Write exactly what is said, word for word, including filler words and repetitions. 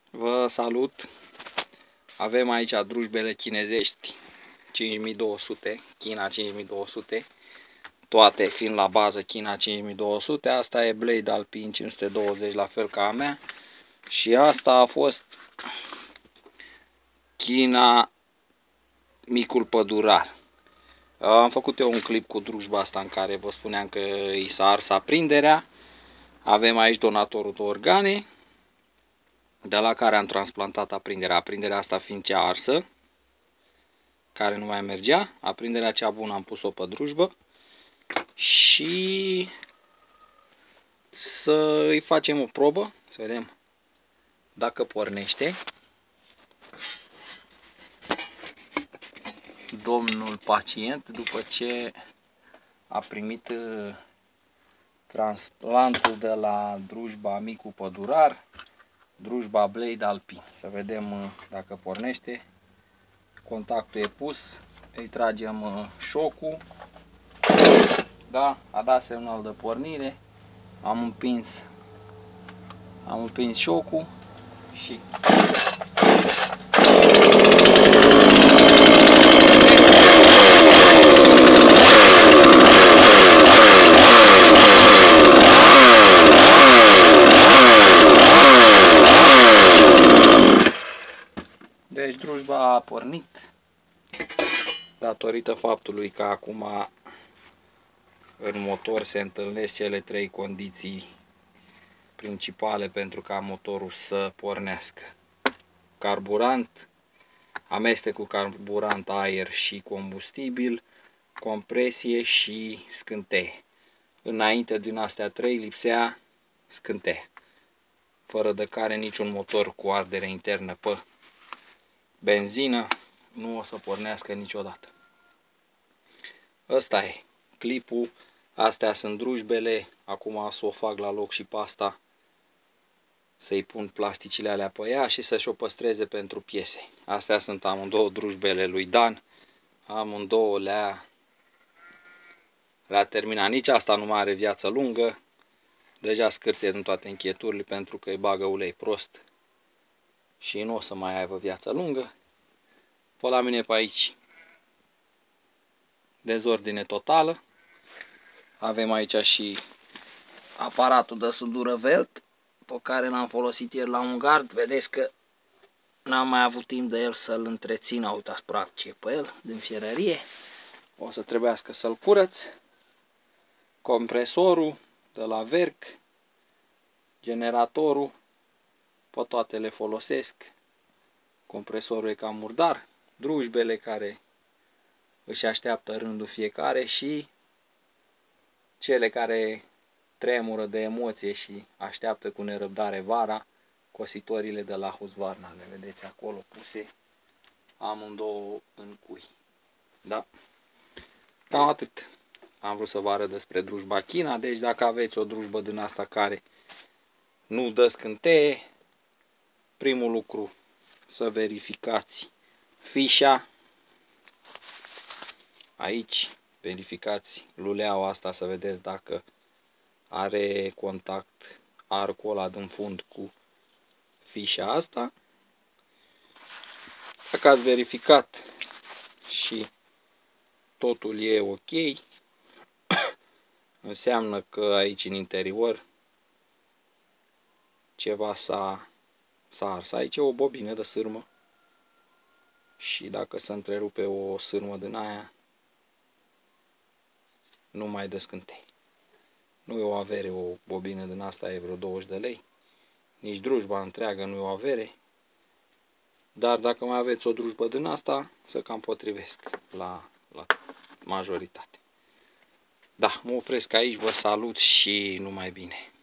Vă salut! Avem aici drujbele chinezești cinci mii două sute, China cinci mii două sute, toate fiind la bază China cinci mii două sute. Asta e Blade Alpine cinci sute douăzeci, la fel ca a mea. Și asta a fost China Micul Pădurar. Am făcut eu un clip cu drujba asta în care vă spuneam că i s-a ars aprinderea. Avem aici donatorul de organe, de la care am transplantat aprinderea. Aprinderea asta fiind cea arsă, care nu mai mergea. Aprinderea cea bună am pus-o pe drujbă și să îi facem o probă, să vedem dacă pornește. Domnul pacient, după ce a primit transplantul de la drujba Micul Pădurar, drujba Blade Alpine. Să vedem dacă pornește. Contactul e pus, îi tragem șocul. Da, a dat semnal de pornire. Am împins am împins șocul și deci drujba a pornit, datorită faptului că acum în motor se întâlnesc cele trei condiții principale pentru ca motorul să pornească: carburant, amestec cu carburant, aer și combustibil, compresie și scânteie. Înainte din astea trei lipsea scânteie, fără de care niciun motor cu ardere internă pe benzină nu o să pornească niciodată. Ăsta e clipul, astea sunt drujbele. Acum să o fac la loc și pe asta, să-i pun plasticile alea pe ea și să-și o păstreze pentru piese. Astea sunt amândouă drujbele lui Dan, amândouă le-a le-a terminat. Nici asta nu mai are viață lungă, deja scârție din toate încheturile pentru că îi bagă ulei prost și nu o să mai aibă viață lungă. Pe la mine pe aici dezordine totală. Avem aici și aparatul de sudură Welt, pe care l-am folosit ieri la un gard. Vedeți că n-am mai avut timp de el să-l întrețin. Uitați practic pe el din fierărie. O să trebuiască să-l curăț. Compresorul de la Verc, generatorul, pe toate le folosesc. Compresorul e cam murdar, drujbele care își așteaptă rândul fiecare și cele care tremură de emoție și așteaptă cu nerăbdare vara, cositorile de la Husqvarna. Le vedeți acolo puse amândouă în cui. Da? Cam atât. Am vrut să vă arăt despre drujba China. Deci dacă aveți o drujbă din asta care nu dă scânteie, primul lucru să verificați fișa. Aici verificați luleaua asta să vedeți dacă are contact arcul ăla din fund cu fișa asta. Dacă ați verificat și totul e ok, înseamnă că aici în interior ceva s-a ars. Aici e o bobină de sârmă și dacă se întrerupe o sârmă din aia, nu mai dă scântei. Nu e o avere, o bobină din asta e vreo douăzeci de lei. Nici drujba întreagă nu e o avere. Dar dacă mai aveți o drujbă din asta, să cam potrivesc la, la majoritate. Da, mă opresc aici, vă salut și numai bine.